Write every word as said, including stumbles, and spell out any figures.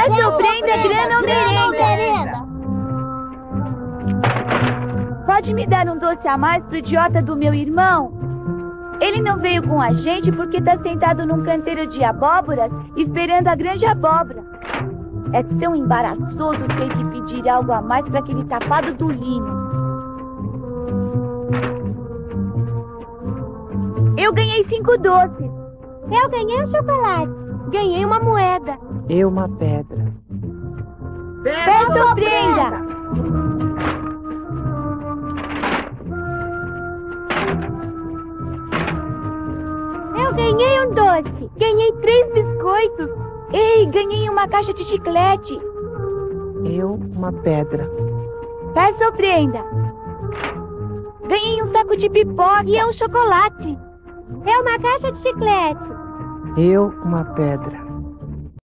Peça ou prenda, grana ou merenda? Pode me dar um doce a mais pro idiota do meu irmão? Ele não veio com a gente porque tá sentado num canteiro de abóboras esperando a grande abóbora. É tão embaraçoso ter que pedir algo a mais para aquele tapado do Lino. Eu ganhei cinco doces. Eu ganhei um chocolate. Ganhei uma moeda. Eu uma pedra. Peça ou prenda? Eu ganhei um doce. Ganhei três biscoitos. Ei, ganhei uma caixa de chiclete. Eu uma pedra. Peça ou prenda? Ganhei um saco de pipoca e um chocolate. É uma caixa de chiclete. Eu uma pedra.